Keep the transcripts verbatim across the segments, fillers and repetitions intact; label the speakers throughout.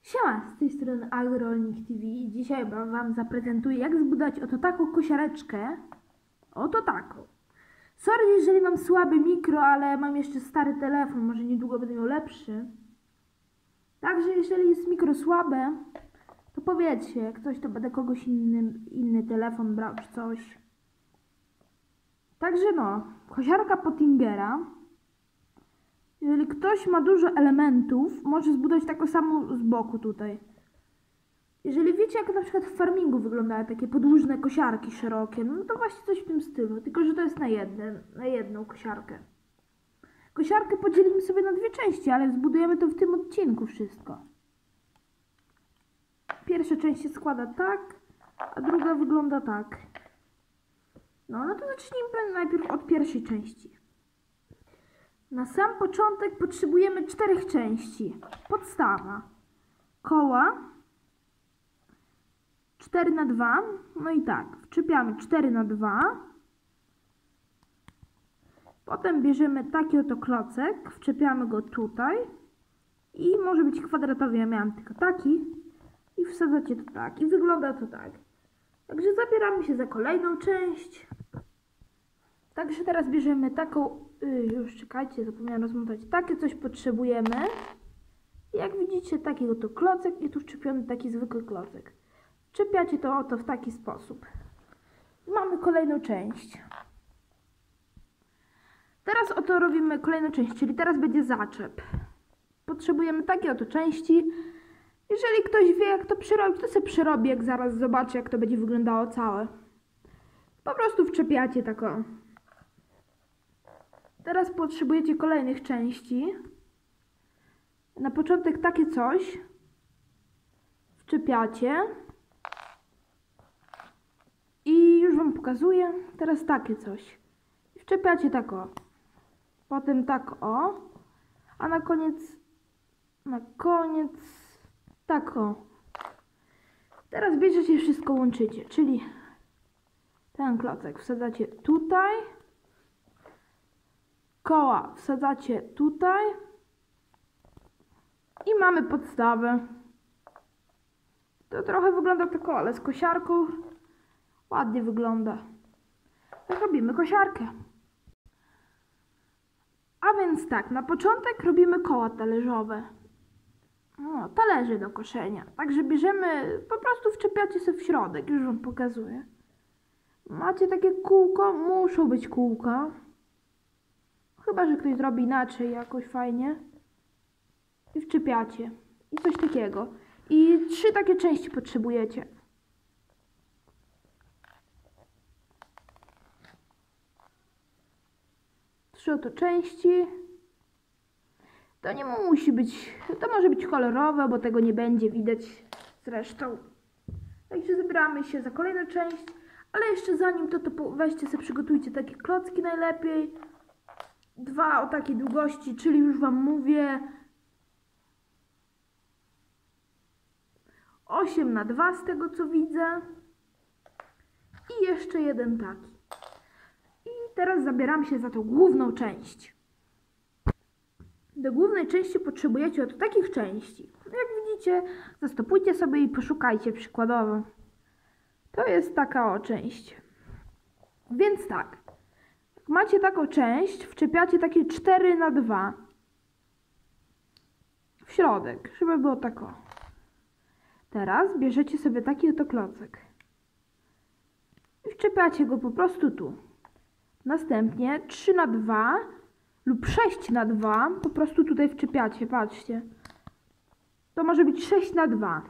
Speaker 1: Siema, z tej strony AgroRolnik T V i dzisiaj wam zaprezentuję, jak zbudować oto taką kosiareczkę. Oto taką. Sorry, jeżeli mam słaby mikro, ale mam jeszcze stary telefon, może niedługo będę miał lepszy. Także jeżeli jest mikro słabe, to powiedzcie, jak coś, to będę kogoś inny, inny telefon brał czy coś. Także no, kosiarka Pottingera. Jeżeli ktoś ma dużo elementów, może zbudować taką samą z boku tutaj. Jeżeli wiecie, jak na przykład w farmingu wyglądają takie podłużne kosiarki szerokie, no to właśnie coś w tym stylu, tylko że to jest na, jedne, na jedną kosiarkę. Kosiarkę podzielimy sobie na dwie części, ale zbudujemy to w tym odcinku wszystko. Pierwsza część się składa tak, a druga wygląda tak. No, no to zacznijmy najpierw od pierwszej części. Na sam początek potrzebujemy czterech części. Podstawa. Koła. cztery na dwa. No i tak. Wczepiamy cztery na dwa. Potem bierzemy taki oto klocek. Wczepiamy go tutaj. I może być kwadratowy. Ja miałam tylko taki. I wsadzacie to tak. I wygląda to tak. Także zabieramy się za kolejną część. Także teraz bierzemy taką, yy, już czekajcie, zapomniałam rozmontować, takie coś potrzebujemy. Jak widzicie, taki oto klocek i tu wczepiony taki zwykły klocek. Czepiacie to oto w taki sposób. I mamy kolejną część. Teraz oto robimy kolejną część, czyli teraz będzie zaczep. Potrzebujemy takie oto części. Jeżeli ktoś wie, jak to przerobić, to sobie przerobi, jak zaraz zobaczy, jak to będzie wyglądało całe. Po prostu wczepiacie taką. Teraz potrzebujecie kolejnych części. Na początek takie coś wczepiacie. I już wam pokazuję. Teraz takie coś. Wczepiacie tak o. Potem tak o. A na koniec na koniec tak o. Teraz bierzecie wszystko, łączycie. Czyli ten klocek wsadzacie tutaj. Koła wsadzacie tutaj i mamy podstawę. To trochę wygląda tako, ale z kosiarką ładnie wygląda. Tak robimy kosiarkę. A więc tak, na początek robimy koła talerzowe. No, talerze do koszenia. Także bierzemy, po prostu wczepiacie sobie w środek, już wam pokazuję. Macie takie kółko, muszą być kółka. Chyba że ktoś zrobi inaczej jakoś fajnie. I wczepiacie. I coś takiego. I trzy takie części potrzebujecie. Trzy oto części. To nie musi być, to może być kolorowe, bo tego nie będzie widać zresztą. Także zabieramy się za kolejną część. Ale jeszcze zanim to, to weźcie sobie, przygotujcie takie klocki najlepiej. Dwa o takiej długości, czyli już wam mówię osiem na dwa z tego co widzę. I jeszcze jeden taki. I teraz zabieram się za tą główną część. Do głównej części potrzebujecie od takich części. Jak widzicie, zastopujcie sobie i poszukajcie przykładowo. To jest taka o część. Więc tak. Macie taką część, wczepiacie takie cztery na dwa w środek, żeby było tak o. Teraz bierzecie sobie taki oto klocek i wczepiacie go po prostu tu. Następnie trzy na dwa lub sześć na dwa po prostu tutaj wczepiacie, patrzcie. To może być sześć na dwa.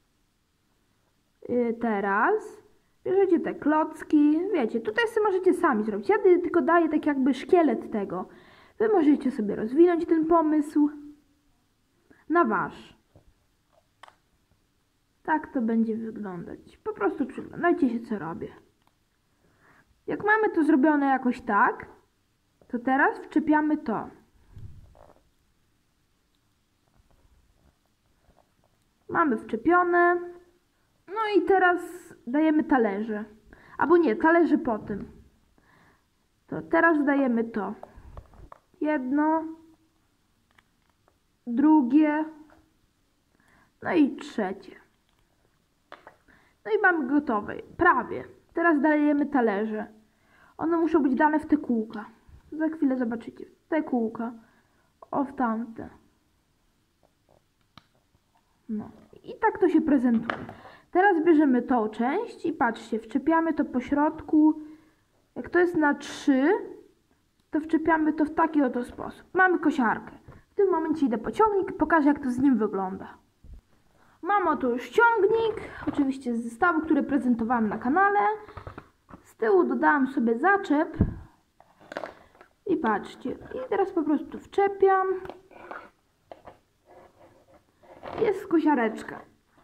Speaker 1: Yy, teraz bierzecie te klocki, wiecie, tutaj sobie możecie sami zrobić. Ja tylko daję tak jakby szkielet tego. Wy możecie sobie rozwinąć ten pomysł na wasz. Tak to będzie wyglądać. Po prostu przyglądajcie się, co robię. Jak mamy to zrobione jakoś tak, to teraz wczepiamy to. Mamy wczepione. No i teraz dajemy talerze. Albo nie, talerze po tym. To teraz dajemy to. Jedno. Drugie. No i trzecie. No i mamy gotowe. Prawie. Teraz dajemy talerze. One muszą być dane w te kółka. Za chwilę zobaczycie. Te kółka. O, w tamte. No. I tak to się prezentuje. Teraz bierzemy tą część i patrzcie, wczepiamy to po środku. Jak to jest na trzy, to wczepiamy to w taki oto sposób. Mamy kosiarkę. W tym momencie idę po ciągnik i pokażę, jak to z nim wygląda. Mam oto już ciągnik, oczywiście z zestawu, który prezentowałam na kanale. Z tyłu dodałam sobie zaczep. I patrzcie, i teraz po prostu wczepiam. Jest kosiareczka.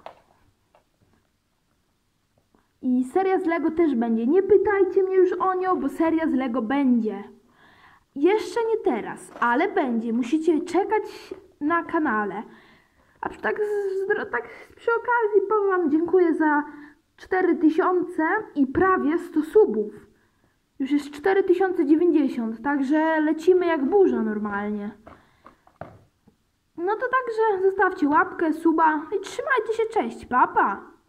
Speaker 1: I seria z Lego też będzie. Nie pytajcie mnie już o nią, bo seria z Lego będzie. Jeszcze nie teraz, ale będzie. Musicie czekać na kanale. A tak, tak przy okazji powiem wam, dziękuję za cztery tysiące i prawie sto subów. Już jest cztery tysiące dziewięćdziesiąt, także lecimy jak burza normalnie. No to także zostawcie łapkę, suba i trzymajcie się, cześć, papa!